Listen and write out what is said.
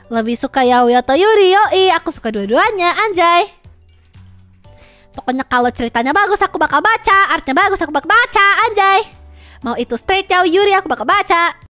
Lebih suka Yaoi atau Yuri? Yoi, aku suka dua-duanya, anjay. Pokoknya kalau ceritanya bagus aku bakal baca, artnya bagus aku bakal baca, anjay. Mau itu straight Yaoi Yuri aku bakal baca.